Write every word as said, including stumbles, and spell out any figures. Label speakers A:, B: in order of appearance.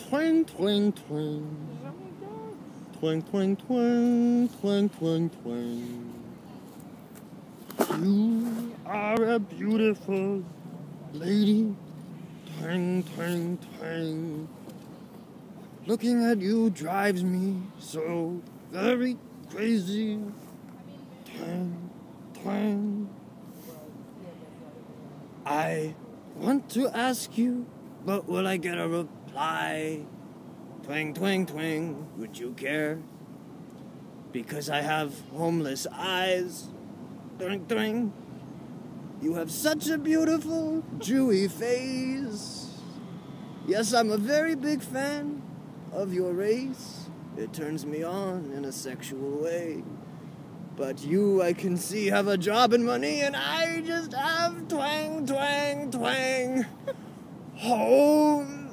A: Twang, twang, twang. Twang, twang, twang, twang, twang, twang. You are a beautiful lady. Twang, twang, twang. Looking at you drives me so very crazy. Twang, twang. I want to ask you, but will I get a reply? Twang, twang, twang, would you care? Because I have homeless eyes. Twang, twang. You have such a beautiful, Jewy face. Yes, I'm a very big fan of your race. It turns me on in a sexual way. But you, I can see, have a job and money, and I just have twang, twang, twang. Home.